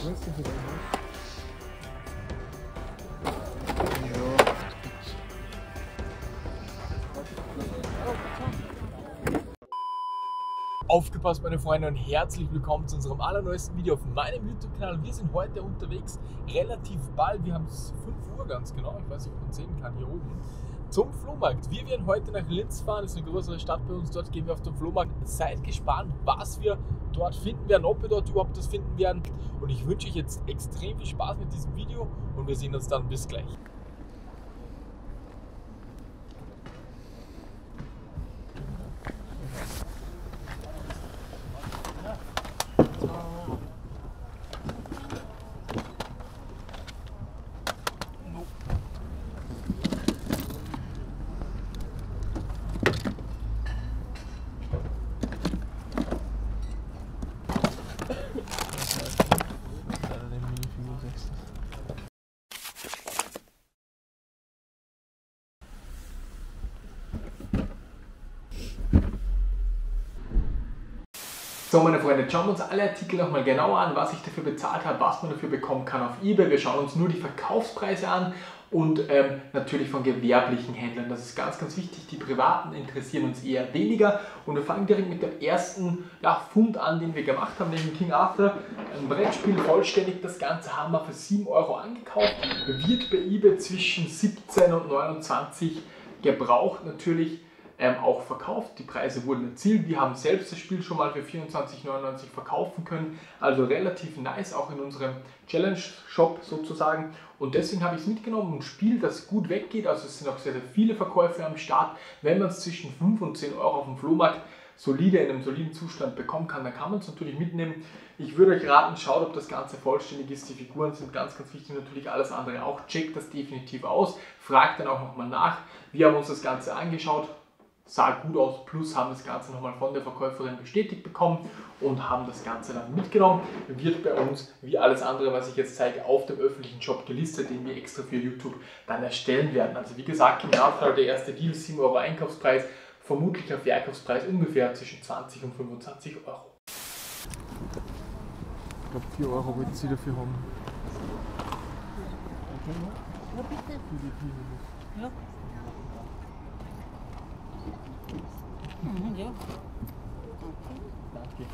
Aufgepasst, meine Freunde, und herzlich willkommen zu unserem allerneuesten Video auf meinem YouTube-Kanal. Wir sind heute unterwegs, relativ bald, wir haben es 5 Uhr ganz genau, ich weiß nicht, ob man sehen kann, hier oben, zum Flohmarkt. Wir werden heute nach Linz fahren, das ist eine größere Stadt bei uns, dort gehen wir auf den Flohmarkt. Seid gespannt, was wir dort finden werden, ob wir dort überhaupt das finden werden. Und ich wünsche euch jetzt extrem viel Spaß mit diesem Video und wir sehen uns dann bis gleich. So, meine Freunde, jetzt schauen wir uns alle Artikel nochmal genauer an, was ich dafür bezahlt habe, was man dafür bekommen kann auf eBay. Wir schauen uns nur die Verkaufspreise an und natürlich von gewerblichen Händlern. Das ist ganz, ganz wichtig. Die privaten interessieren uns eher weniger. Und wir fangen direkt mit dem ersten Fund an, den wir gemacht haben, nämlich King Arthur. Ein Brettspiel, vollständig. Das Ganze haben wir für 7 Euro angekauft. Wird bei eBay zwischen 17 und 29 gebraucht natürlich. Auch verkauft. Die Preise wurden erzielt. Wir haben selbst das Spiel schon mal für 24,99 verkaufen können. Also relativ nice, auch in unserem Challenge-Shop sozusagen. Und deswegen habe ich es mitgenommen. Ein Spiel, das gut weggeht. Also es sind auch sehr, sehr viele Verkäufe am Start. Wenn man es zwischen 5 und 10 Euro auf dem Flohmarkt solide, in einem soliden Zustand bekommen kann, dann kann man es natürlich mitnehmen. Ich würde euch raten, schaut, ob das Ganze vollständig ist. Die Figuren sind ganz, ganz wichtig. Natürlich alles andere auch. Checkt das definitiv aus. Fragt dann auch nochmal nach. Wir haben uns das Ganze angeschaut. Sah gut aus, plus haben das Ganze nochmal von der Verkäuferin bestätigt bekommen und haben das Ganze dann mitgenommen. Wird bei uns, wie alles andere, was ich jetzt zeige, auf dem öffentlichen Shop gelistet, den wir extra für YouTube dann erstellen werden. Also wie gesagt, im Nachteil der erste Deal, 7 Euro Einkaufspreis, vermutlich ein Verkaufspreis ungefähr zwischen 20 und 25 Euro. Ich glaube 4 Euro wollten Sie dafür haben. Ja, bitte. Ja. Ja. Danke.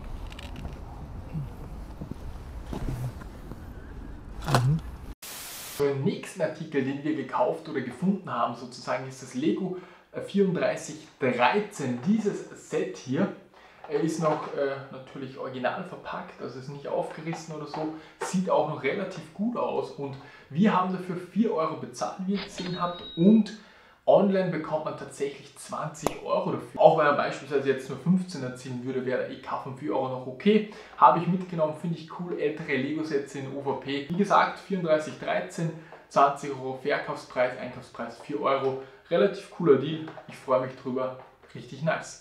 Den nächsten Artikel, den wir gekauft oder gefunden haben, sozusagen, ist das Lego 3413. Dieses Set hier ist noch natürlich original verpackt, also ist nicht aufgerissen oder so, sieht auch noch relativ gut aus und wir haben dafür 4 Euro bezahlt, wie ihr gesehen habt, und online bekommt man tatsächlich 20 Euro dafür. Auch wenn man beispielsweise jetzt nur 15 erzielen würde, wäre der EK von 4 Euro noch okay. Habe ich mitgenommen, finde ich cool. Ältere Lego-Sätze in OVP. Wie gesagt, 34,13, 20 Euro Verkaufspreis, Einkaufspreis 4 Euro. Relativ cooler Deal. Ich freue mich drüber. Richtig nice.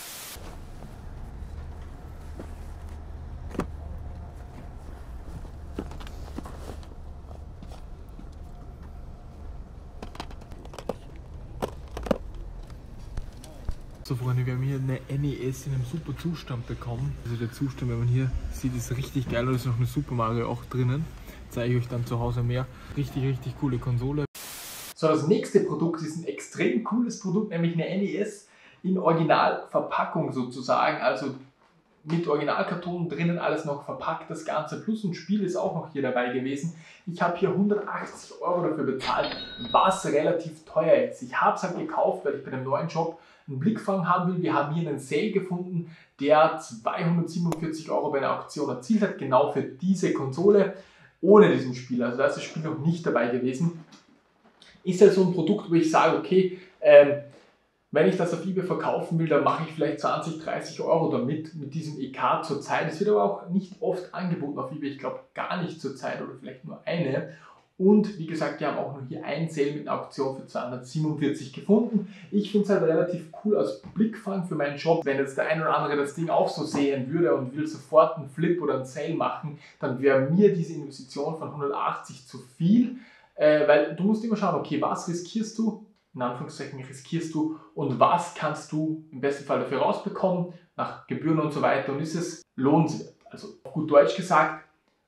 So Freunde, wir haben hier eine NES in einem super Zustand bekommen. Also der Zustand, wenn man hier sieht, ist richtig geil. Da ist noch eine Super Mario auch drinnen. Zeige ich euch dann zu Hause mehr. Richtig, richtig coole Konsole. So, das nächste Produkt ist ein extrem cooles Produkt, nämlich eine NES in Originalverpackung sozusagen. Also mit Originalkarton drinnen, alles noch verpackt, das Ganze. Plus ein Spiel ist auch noch hier dabei gewesen. Ich habe hier 180 Euro dafür bezahlt, was relativ teuer ist. Ich habe es halt gekauft, weil ich bei dem neuen Job einen Blickfang haben will. Wir haben hier einen Sale gefunden, der 247 Euro bei einer Auktion erzielt hat, genau für diese Konsole, ohne diesen Spiel. Also da ist das Spiel noch nicht dabei gewesen. Ist halt so ein Produkt, wo ich sage, okay, wenn ich das auf eBay verkaufen will, dann mache ich vielleicht 20, 30 Euro damit, mit diesem EK zurzeit. Es wird aber auch nicht oft angeboten auf eBay, ich glaube gar nicht zurzeit oder vielleicht nur eine. Und wie gesagt, wir haben auch nur hier einen Sale mit einer Auktion für 247 gefunden. Ich finde es halt relativ cool als Blickfang für meinen Job. Wenn jetzt der ein oder andere das Ding auch so sehen würde und will sofort einen Flip oder einen Sale machen, dann wäre mir diese Investition von 180 zu viel. Weil du musst immer schauen, okay, was riskierst du? In Anführungszeichen riskierst du und was kannst du im besten Fall dafür rausbekommen, nach Gebühren und so weiter, und ist es lohnenswert. Also auf gut Deutsch gesagt,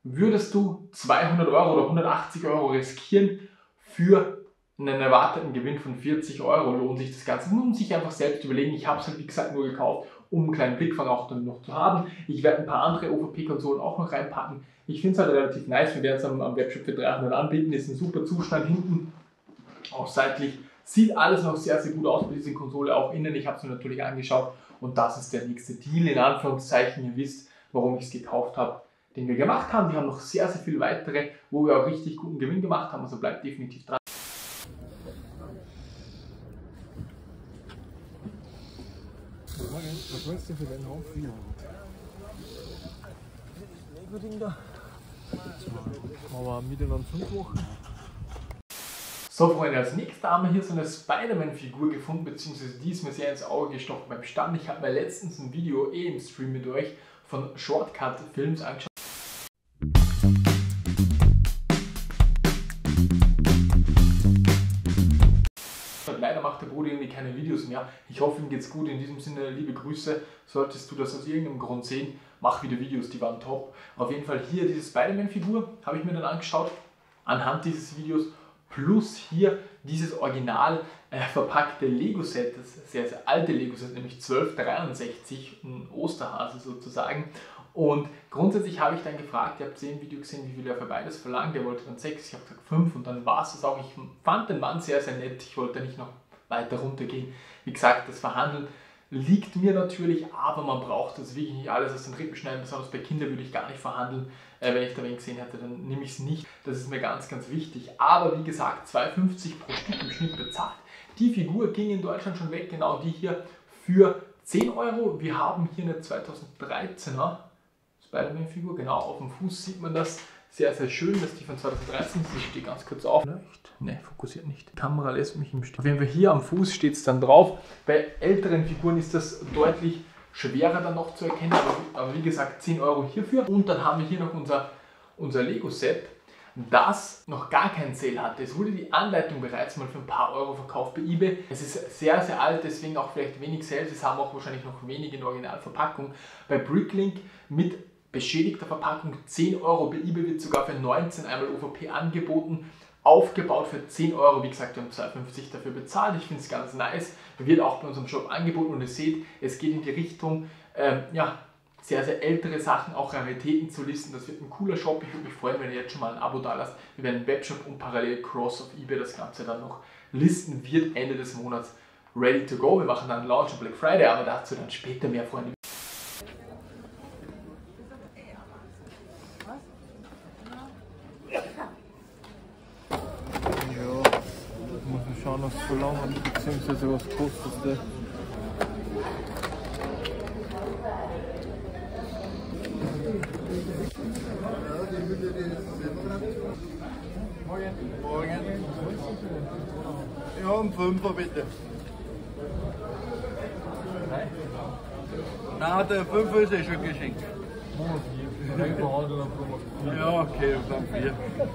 würdest du 200 Euro oder 180 Euro riskieren für einen erwarteten Gewinn von 40 Euro? Lohnt sich das Ganze? Muss man sich einfach selbst überlegen. Ich habe es halt wie gesagt nur gekauft, um einen kleinen Blickfang auch dann noch zu haben. Ich werde ein paar andere OVP-Konsolen auch noch reinpacken. Ich finde es halt relativ nice. Wir werden es am Webshop für 300 anbieten. Ist ein super Zustand hinten, auch seitlich. Sieht alles noch sehr, sehr gut aus bei dieser Konsole, auch innen. Ich habe es mir natürlich angeschaut und das ist der nächste Deal, in Anführungszeichen. Ihr wisst, warum ich es gekauft habe, den wir gemacht haben. Wir haben noch sehr, sehr viele weitere, wo wir auch richtig guten Gewinn gemacht haben, also bleibt definitiv dran. Was willst du für deinen Haufen? Lego-Ding da. Aber miteinander 5 Wochen. So Freunde, als nächstes haben wir hier so eine Spider-Man-Figur gefunden, beziehungsweise die ist mir sehr ins Auge gestochen beim Stand. Ich habe mir letztens ein Video im Stream mit euch von Shortcut Films angeschaut. Leider macht der Bruder irgendwie keine Videos mehr. Ich hoffe, ihm geht's gut. In diesem Sinne, liebe Grüße. Solltest du das aus irgendeinem Grund sehen, mach wieder Videos, die waren top. Auf jeden Fall hier diese Spider-Man-Figur habe ich mir dann angeschaut, anhand dieses Videos. Plus hier dieses original verpackte Lego-Set, das sehr, sehr alte Lego-Set, nämlich 1263, ein Osterhase sozusagen. Und grundsätzlich habe ich dann gefragt, ihr habt im Video gesehen, wie viel er für beides verlangt. Der wollte dann 6, ich habe gesagt 5 und dann war es das auch. Ich fand den Mann sehr, sehr nett, ich wollte nicht noch weiter runtergehen. Wie gesagt, das Verhandeln liegt mir natürlich, aber man braucht das wirklich nicht alles aus den Rippen schneiden. Besonders bei Kindern würde ich gar nicht verhandeln. Wenn ich da wen gesehen hätte, dann nehme ich es nicht. Das ist mir ganz, ganz wichtig. Aber wie gesagt, 2,50 pro Stück im Schnitt bezahlt. Die Figur ging in Deutschland schon weg, genau die hier für 10 Euro. Wir haben hier eine 2013er Spider-Man-Figur, genau auf dem Fuß sieht man das. Sehr, sehr schön, dass die von 2013 ist. Ich stehe ganz kurz auf. Ne, fokussiert nicht. Die Kamera lässt mich im Stich. Auf jeden Fall hier am Fuß steht es dann drauf. Bei älteren Figuren ist das deutlich schwerer dann noch zu erkennen, aber wie gesagt 10 Euro hierfür. Und dann haben wir hier noch unser Lego-Set, das noch gar keinen Sale hatte. Es wurde die Anleitung bereits mal für ein paar Euro verkauft bei eBay. Es ist sehr, sehr alt, deswegen auch vielleicht wenig Sales. Es haben auch wahrscheinlich noch wenig in der Originalverpackung. Bei Bricklink mit beschädigter Verpackung 10 Euro, bei eBay wird sogar für 19 einmal OVP angeboten. Aufgebaut für 10 Euro, wie gesagt, wir haben 2,50 dafür bezahlt. Ich finde es ganz nice. Wird auch bei unserem Shop angeboten und ihr seht, es geht in die Richtung, ja, sehr, sehr ältere Sachen, auch Raritäten zu listen. Das wird ein cooler Shop. Ich würde mich freuen, wenn ihr jetzt schon mal ein Abo da lasst. Wir werden einen Webshop und parallel Cross auf eBay das Ganze dann noch listen wird. Ende des Monats ready to go. Wir machen dann einen Launch am Black Friday, aber dazu dann später mehr, Freunde. Schauen, was verlangen, beziehungsweise was kostet der. Morgen. Ja, um 5 bitte. Nein, der 5 ist ja schon geschenkt. Ja, okay, dann 4.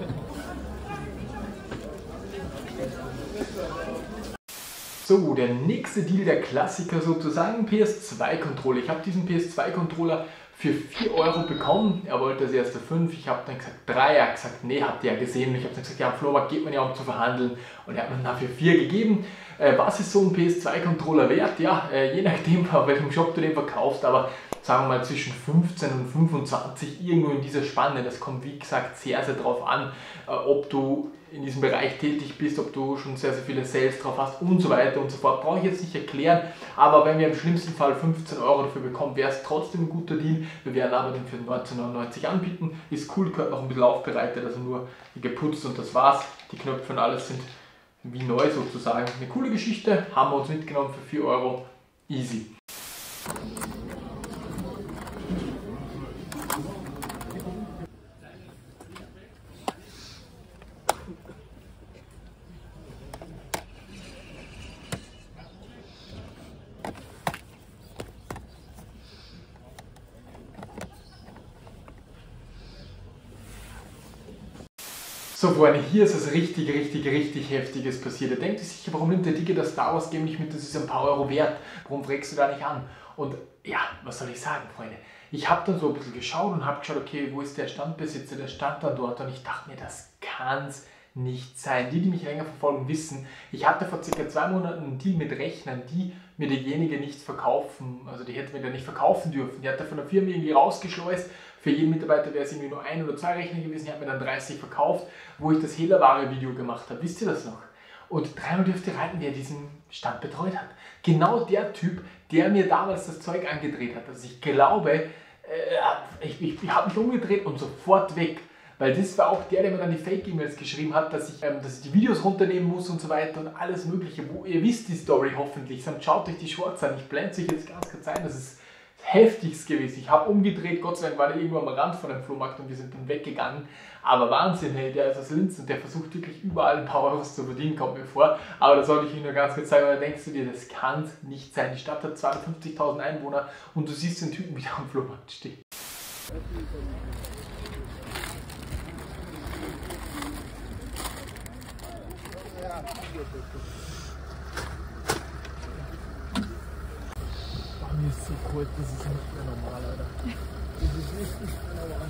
So, der nächste Deal, der Klassiker sozusagen, PS2-Controller. Ich habe diesen PS2-Controller für 4 Euro bekommen. Er wollte das erste 5, ich habe dann gesagt 3, er hat gesagt, nee, habt ihr ja gesehen. Und ich habe dann gesagt, ja, am Flohmarkt geht man ja, um zu verhandeln. Und er hat mir dafür 4 gegeben. Was ist so ein PS2-Controller wert? Ja, je nachdem, auf welchem Shop du den verkaufst, aber sagen wir mal zwischen 15 und 25, irgendwo in dieser Spanne. Das kommt, wie gesagt, sehr, sehr drauf an, ob du in diesem Bereich tätig bist, ob du schon sehr, sehr viele Sales drauf hast und so weiter und so fort. Brauche ich jetzt nicht erklären, aber wenn wir im schlimmsten Fall 15 Euro dafür bekommen, wäre es trotzdem ein guter Deal. Wir werden aber den für 19,99 anbieten. Ist cool, gehört noch ein bisschen aufbereitet, also nur geputzt und das war's. Die Knöpfe und alles sind wie neu sozusagen. Eine coole Geschichte, haben wir uns mitgenommen für 4 Euro. Easy. So Freunde, hier ist es richtig Heftiges passiert. Ihr denkt euch sicher, warum nimmt der Dicke das Star Wars Game nicht mit, das ist ein paar Euro wert, warum fragst du da nicht an? Und ja, was soll ich sagen, Freunde? ich habe dann so ein bisschen geschaut und habe geschaut, okay, wo ist der Standbesitzer, der stand dann dort und ich dachte mir, das kann's nicht sein. Die mich länger verfolgen, wissen, ich hatte vor circa 2 Monaten einen Deal mit Rechnern, die mir derjenige nicht verkaufen, also die hätte mir dann nicht verkaufen dürfen. Die hat er von der Firma irgendwie rausgeschleust. Für jeden Mitarbeiter wäre es irgendwie nur 1 oder 2 Rechner gewesen. Die hat mir dann 30 verkauft, wo ich das Hehlerware-Video gemacht habe. Wisst ihr das noch? Und dreimal dürft ihr raten, wer diesen Stand betreut hat. Genau der Typ, der mir damals das Zeug angedreht hat. Also ich glaube, ich habe mich umgedreht und sofort weg. Weil das war auch der mir dann die Fake-E-Mails geschrieben hat, dass ich die Videos runternehmen muss und so weiter und alles mögliche. Ihr wisst die Story hoffentlich, sonst schaut euch die Shorts an. Ich blende sich jetzt ganz kurz ein, das ist heftigst gewesen. Ich habe umgedreht, Gott sei Dank war der irgendwo am Rand von dem Flohmarkt und wir sind dann weggegangen. Aber Wahnsinn, hey, der ist aus Linz und der versucht wirklich überall ein paar Euros zu verdienen, kommt mir vor. Aber das sollte ich Ihnen nur ganz kurz sagen, weil da denkst du dir, das kann nicht sein. Die Stadt hat 52.000 Einwohner und du siehst den Typen wieder am Flohmarkt stehen. Mir ist so kalt, das ist nicht mehr normal, Alter. Das ist nicht mehr normal.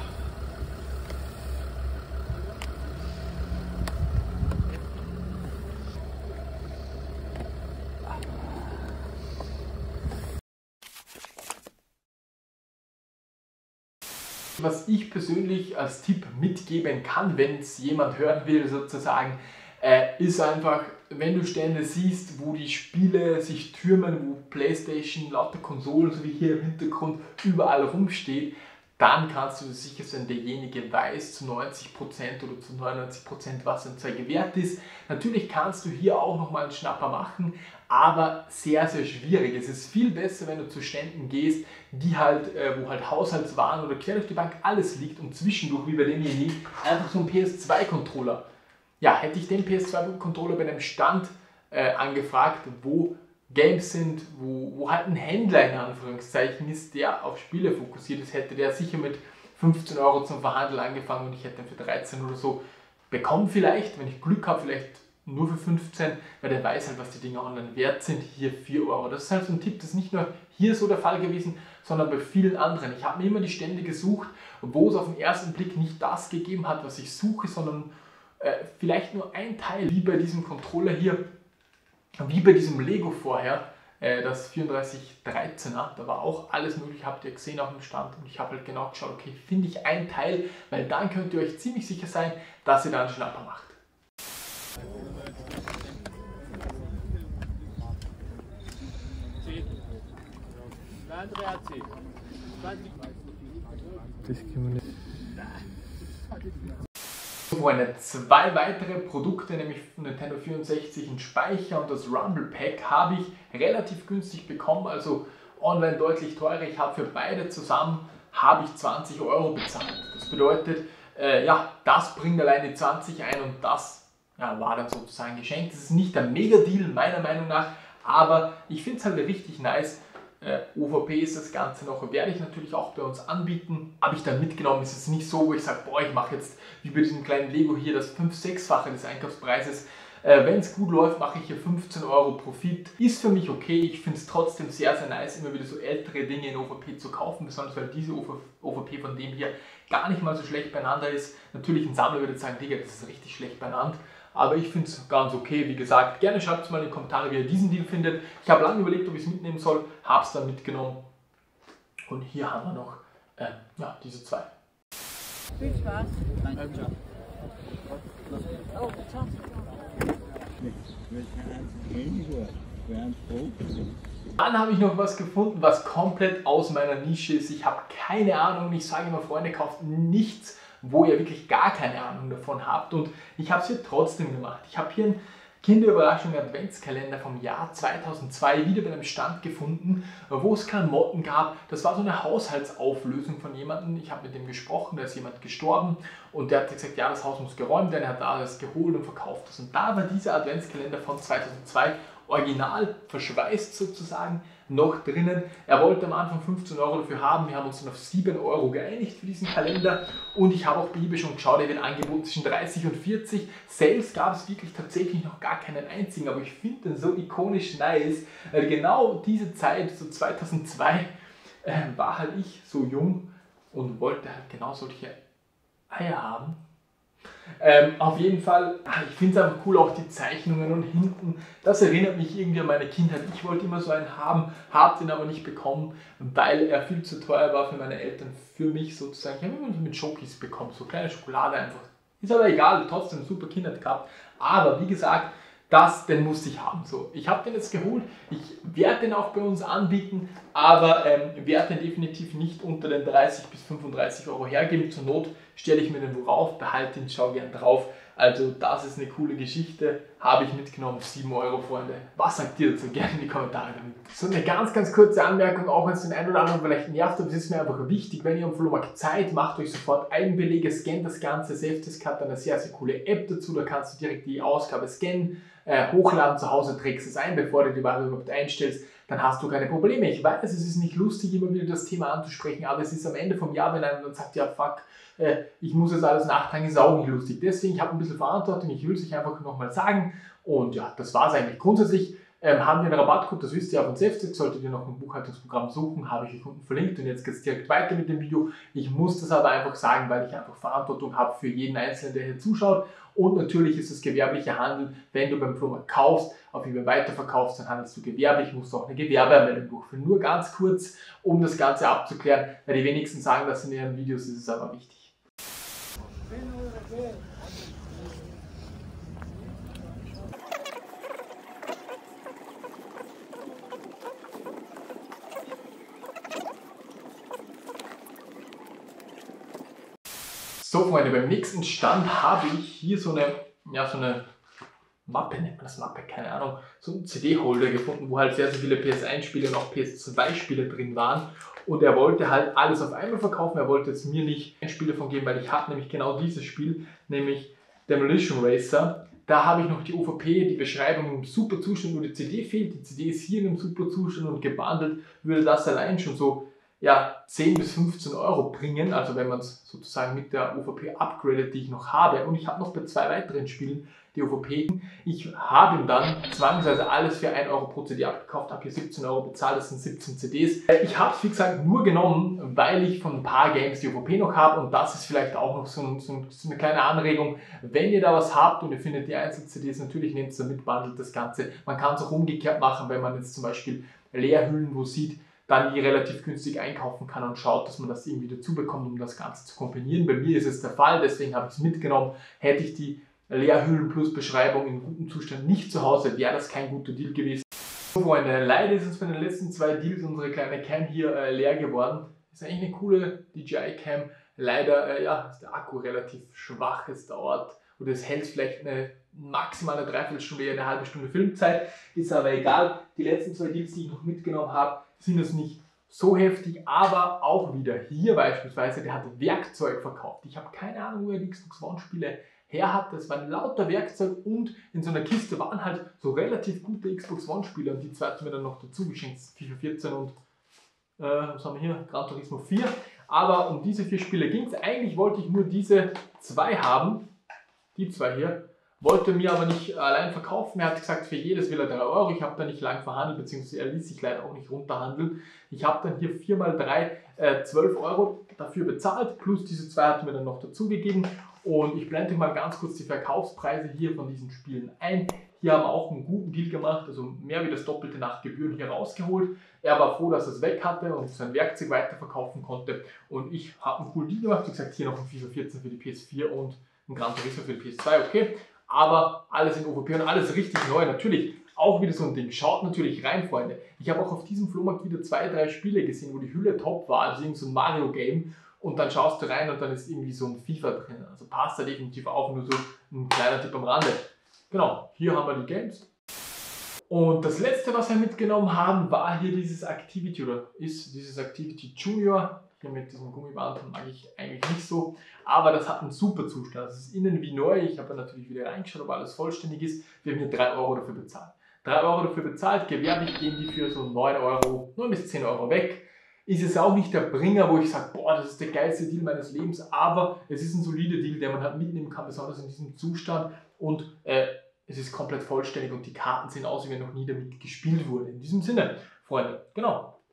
Was ich persönlich als Tipp mitgeben kann, wenn es jemand hören will sozusagen, ist einfach, wenn du Stände siehst, wo die Spiele sich türmen, wo PlayStation, lauter Konsolen, so wie hier im Hintergrund, überall rumsteht, dann kannst du dir sicher sein, derjenige weiß zu 90% oder zu 99%, was ein Zeug wert ist. Natürlich kannst du hier auch nochmal einen Schnapper machen, aber sehr, sehr schwierig. Es ist viel besser, wenn du zu Ständen gehst, die halt, wo halt Haushaltswaren oder quer durch die Bank alles liegt und zwischendurch, wie bei demjenigen, einfach so ein PS2-Controller. Ja, hätte ich den PS2-Controller bei einem Stand angefragt, wo Games sind, wo halt ein Händler in Anführungszeichen ist, der auf Spiele fokussiert ist, hätte der sicher mit 15 Euro zum Verhandeln angefangen und ich hätte den für 13 oder so bekommen vielleicht, wenn ich Glück habe, vielleicht nur für 15, weil der weiß halt, was die Dinger online wert sind, hier 4 Euro. Das ist halt so ein Tipp, das ist nicht nur hier so der Fall gewesen, sondern bei vielen anderen. Ich habe mir immer die Stände gesucht, wo es auf den ersten Blick nicht das gegeben hat, was ich suche, sondern vielleicht nur ein Teil, wie bei diesem Controller hier, wie bei diesem Lego vorher, das 3413er, da war auch alles möglich, habt ihr gesehen auf dem Stand und ich habe halt genau geschaut, okay, finde ich ein Teil, weil dann könnt ihr euch ziemlich sicher sein, dass ihr da einen Schnapper macht. Das können wir nicht. Freunde, 2 weitere Produkte, nämlich von Nintendo 64, ein Speicher und das Rumble Pack, habe ich relativ günstig bekommen, also online deutlich teurer. Ich habe für beide zusammen 20 Euro bezahlt. Das bedeutet, ja, das bringt alleine 20 ein und das war dann sozusagen geschenkt. Das ist nicht der Mega-Deal meiner Meinung nach, aber ich finde es halt richtig nice. OVP ist das Ganze noch, werde ich natürlich auch bei uns anbieten. Habe ich dann mitgenommen, ist es nicht so, wo ich sage, boah, ich mache jetzt wie bei diesem kleinen Lego hier das 5-6-fache des Einkaufspreises. Wenn es gut läuft, mache ich hier 15 Euro Profit. Ist für mich okay, ich finde es trotzdem sehr, sehr nice, immer wieder so ältere Dinge in OVP zu kaufen, besonders weil diese OVP von dem hier gar nicht mal so schlecht beieinander ist. Natürlich ein Sammler würde sagen, Digga, das ist richtig schlecht beieinander. Aber ich finde es ganz okay, wie gesagt. Gerne schreibt es mal in die Kommentare, wie ihr diesen Deal findet. Ich habe lange überlegt, ob ich es mitnehmen soll, habe es dann mitgenommen. Und hier haben wir noch diese 2. Viel Spaß. Oh, ciao. Dann habe ich noch was gefunden, was komplett aus meiner Nische ist. Ich habe keine Ahnung. Ich sage immer, Freunde, kauft nichts, wo ihr wirklich gar keine Ahnung davon habt. Und ich habe es hier trotzdem gemacht. Ich habe hier einen Kinderüberraschung Adventskalender vom Jahr 2002 wieder bei einem Stand gefunden, wo es Klamotten gab. Das war so eine Haushaltsauflösung von jemandem. Ich habe mit dem gesprochen, da ist jemand gestorben und der hat gesagt, ja, das Haus muss geräumt werden. Er hat alles geholt und verkauft. Und da war dieser Adventskalender von 2002 original verschweißt sozusagen noch drinnen. Er wollte am Anfang 15 Euro dafür haben. Wir haben uns dann auf 7 Euro geeinigt für diesen Kalender. Und ich habe auch bei eBay schon geschaut, er wird angeboten zwischen 30 und 40. Sales gab es wirklich tatsächlich noch gar keinen einzigen. Aber ich finde den so ikonisch nice, weil genau diese Zeit, so 2002, war halt ich so jung und wollte halt genau solche Eier haben. Auf jeden Fall, ich finde es einfach cool, auch die Zeichnungen und hinten, das erinnert mich irgendwie an meine Kindheit. Ich wollte immer so einen haben, habe den aber nicht bekommen, weil er viel zu teuer war für meine Eltern, für mich sozusagen. Ich habe immer so mit Schokis bekommen, so kleine Schokolade einfach. Ist aber egal, trotzdem super Kindheit gehabt. Aber wie gesagt, den musste ich haben. So, ich habe den jetzt geholt, ich werde den auch bei uns anbieten, aber werde den definitiv nicht unter den 30 bis 35 Euro hergeben. Zur Not stelle ich mir den wo rauf, behalte ihn, schau gern drauf. Also das ist eine coole Geschichte, habe ich mitgenommen, 7 Euro, Freunde. Was sagt ihr dazu? Gerne in die Kommentare damit. So eine ganz kurze Anmerkung, auch wenn es den einen oder anderen vielleicht nervt, aber es ist mir einfach wichtig, wenn ihr am Flohmarkt seid, macht euch sofort Eigenbelege, scannt das Ganze. Safdesk hat eine sehr coole App dazu, da kannst du direkt die Ausgabe scannen, hochladen, zu Hause trägst es ein, bevor du die Ware überhaupt einstellst, dann hast du keine Probleme. Ich weiß, es ist nicht lustig, immer wieder das Thema anzusprechen, aber es ist am Ende vom Jahr, wenn einer dann sagt, ja fuck, ich muss jetzt alles nachtragen, ist auch nicht lustig. Deswegen, ich habe ein bisschen Verantwortung, ich will es euch einfach nochmal sagen. Und ja, das war es eigentlich. Grundsätzlich haben wir einen Rabattcode, das wisst ihr, von Safdesk. Solltet ihr noch ein Buchhaltungsprogramm suchen, habe ich euch unten verlinkt. Und jetzt geht es direkt weiter mit dem Video. Ich muss das aber einfach sagen, weil ich einfach Verantwortung habe für jeden Einzelnen, der hier zuschaut. Und natürlich ist es gewerblicher Handel, wenn du beim Flohmarkt kaufst, auf eBay weiterverkaufst, dann handelst du gewerblich, musst du auch eine Gewerbeanmeldung durchführen. Nur ganz kurz, um das Ganze abzuklären, weil die wenigsten sagen das in ihren Videos, ist es aber wichtig. So Freunde, beim nächsten Stand habe ich hier so eine Mappe, nennt man das Mappe, keine Ahnung, so einen CD-Holder gefunden, wo halt sehr viele PS1-Spiele und auch PS2-Spiele drin waren. Und er wollte halt alles auf einmal verkaufen, er wollte jetzt mir nicht ein Spiel davon geben, weil ich habe nämlich genau dieses Spiel, nämlich Demolition Racer. Da habe ich noch die UVP, die Beschreibung im super Zustand, nur die CD fehlt. Die CD ist hier in einem super Zustand und gebundelt würde das allein schon so 10 bis 15 Euro bringen, also wenn man es sozusagen mit der UVP upgradet, die ich noch habe. Und ich habe noch bei 2 weiteren Spielen die UVP. Ich habe ihm dann zwangsweise alles für 1 Euro pro CD abgekauft, habe hier 17 Euro bezahlt, das sind 17 CDs. Ich habe es wie gesagt nur genommen, weil ich von ein paar Games die UVP noch habe und das ist vielleicht auch noch so eine kleine Anregung. Wenn ihr da was habt und ihr findet die Einzel-CDs, natürlich nehmt es damit, bundelt das Ganze. Man kann es auch umgekehrt machen, wenn man jetzt zum Beispiel Leerhüllen wo sieht, dann die relativ günstig einkaufen kann und schaut, dass man das irgendwie dazu bekommt, um das Ganze zu kombinieren. Bei mir ist es der Fall, deswegen habe ich es mitgenommen. Hätte ich die Leerhüllen plus Beschreibung in gutem Zustand nicht zu Hause, wäre das kein guter Deal gewesen. So Freunde, leider ist uns bei den letzten 2 Deals unsere kleine Cam hier leer geworden. Ist eigentlich eine coole DJI Cam. Leider ist der Akku relativ schwach, es dauert oder es hält vielleicht maximal eine Dreiviertelstunde, eine halbe Stunde Filmzeit. Ist aber egal. Die letzten 2 Deals, die ich noch mitgenommen habe, sind es nicht so heftig, aber auch wieder hier beispielsweise, der hat Werkzeug verkauft. Ich habe keine Ahnung, wo er die Xbox One Spiele her hat. Das waren lauter Werkzeug und in so einer Kiste waren halt so relativ gute Xbox One Spiele und die 2 hat mir dann noch dazu geschenkt, FIFA 14 und was haben wir hier? Gran Turismo 4. Aber um diese 4 Spiele ging es. Eigentlich wollte ich nur diese 2 haben, die 2 hier. Wollte mir aber nicht allein verkaufen. Er hat gesagt, für jedes will er 3 Euro. Ich habe da nicht lang verhandelt, beziehungsweise er ließ sich leider auch nicht runterhandeln. Ich habe dann hier 4 mal 3, 12 Euro dafür bezahlt, plus diese 2 hat mir dann noch dazugegeben. Und ich blende mal ganz kurz die Verkaufspreise hier von diesen Spielen ein. Hier haben wir auch einen guten Deal gemacht, also mehr wie das Doppelte nach Gebühren hier rausgeholt. Er war froh, dass er es weg hatte und sein Werkzeug weiterverkaufen konnte. Und ich habe einen coolen Deal gemacht. Wie gesagt, hier noch ein FIFA 14 für die PS4 und ein Gran Turismo für die PS2, okay. Aber alles in OVP und alles richtig neu. Natürlich auch wieder so ein Ding. Schaut natürlich rein, Freunde. Ich habe auch auf diesem Flohmarkt wieder 2, 3 Spiele gesehen, wo die Hülle top war. Also irgend so ein Mario-Game. Und dann schaust du rein und dann ist irgendwie so ein FIFA drin. Also passt da definitiv auf, nur so ein kleiner Tipp am Rande. Genau, hier haben wir die Games. Und das letzte, was wir mitgenommen haben, war hier dieses Activity oder ist dieses Activity Junior. Hier mit diesem Gummiband mag ich eigentlich nicht so, aber das hat einen super Zustand. Das ist innen wie neu. Ich habe natürlich wieder reingeschaut, ob alles vollständig ist. Wir haben hier 3 Euro dafür bezahlt. 3 Euro dafür bezahlt, gewerblich gehen die für so 9 bis 10 Euro weg. Ist es auch nicht der Bringer, wo ich sage, boah, das ist der geilste Deal meines Lebens, aber es ist ein solider Deal, den man halt mitnehmen kann, besonders in diesem Zustand und es ist komplett vollständig und die Karten sehen aus, wie wenn noch nie damit gespielt wurde. In diesem Sinne, Freunde, genau.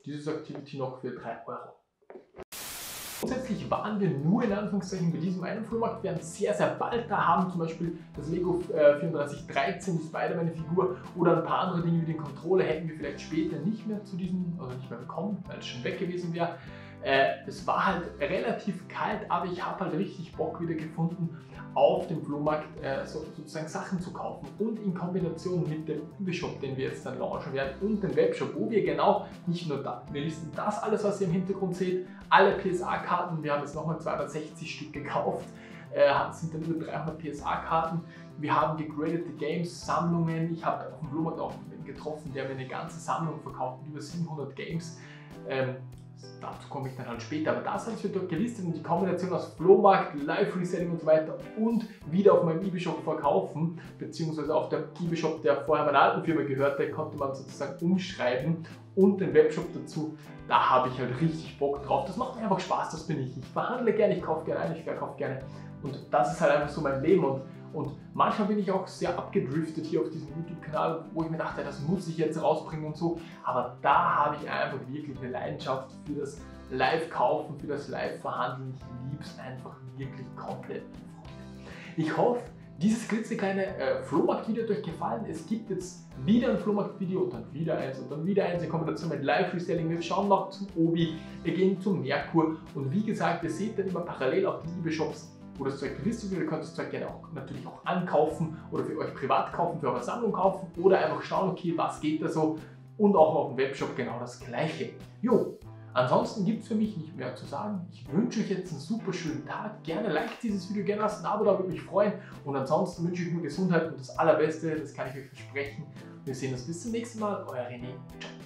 dieses Activity noch für 3 Euro. Grundsätzlich waren wir nur in Anführungszeichen bei diesem einen Flohmarkt, werden sehr, sehr bald da haben, zum Beispiel das Lego 3413, die Spider-Man-Figur oder ein paar andere Dinge wie den Controller hätten wir vielleicht später nicht mehr zu diesem, also nicht mehr bekommen, weil es schon weg gewesen wäre. Es war halt relativ kalt, aber ich habe halt richtig Bock wieder gefunden, auf dem Flohmarkt sozusagen Sachen zu kaufen und in Kombination mit dem eBay-Shop, den wir jetzt dann launchen werden und dem Webshop, wo wir genau nicht nur da, wir listen das alles, was ihr im Hintergrund seht, alle PSA-Karten, wir haben jetzt nochmal 260 Stück gekauft, sind dann über 300 PSA-Karten, wir haben gegradete Games, Sammlungen, ich habe auf dem Flohmarkt auch einen getroffen, der mir eine ganze Sammlung verkauft, über 700 Games. Dazu komme ich dann halt später, aber das alles wird dort gelistet und die Kombination aus Flohmarkt, Live-Reselling und so weiter und wieder auf meinem eBay-Shop verkaufen, beziehungsweise auf dem eBay-Shop, der vorher meiner alten Firma gehörte, konnte man sozusagen umschreiben und den Webshop dazu, da habe ich halt richtig Bock drauf. Das macht mir einfach Spaß, das bin ich. Ich verhandle gerne, ich kaufe gerne ein, ich verkaufe gerne und das ist halt einfach so mein Leben und manchmal bin ich auch sehr abgedriftet hier auf diesem YouTube-Kanal, wo ich mir dachte, das muss ich jetzt rausbringen und so. Aber da habe ich einfach wirklich eine Leidenschaft für das Live-Kaufen, für das Live-Verhandeln. Ich liebe es einfach wirklich komplett. Ich hoffe, dieses klitzekleine Flohmarkt-Video hat euch gefallen. Es gibt jetzt wieder ein Flohmarkt-Video und dann wieder eins und dann wieder eins in Kombination mit Live-Reselling. Wir schauen noch zum Obi, wir gehen zum Merkur und wie gesagt, ihr seht dann immer parallel auf den eBay-Shops, wo das Zeug gelistet wird. Ihr könnt das Zeug gerne auch natürlich auch ankaufen oder für euch privat kaufen, für eure Sammlung kaufen oder einfach schauen, okay, was geht da so und auch auf dem Webshop genau das gleiche. Jo, ansonsten gibt es für mich nicht mehr zu sagen. Ich wünsche euch jetzt einen super schönen Tag. Gerne liked dieses Video, gerne lasst ein Abo da, würde mich freuen. Und ansonsten wünsche ich nur Gesundheit und das Allerbeste, das kann ich euch versprechen. Wir sehen uns bis zum nächsten Mal. Euer René. Ciao.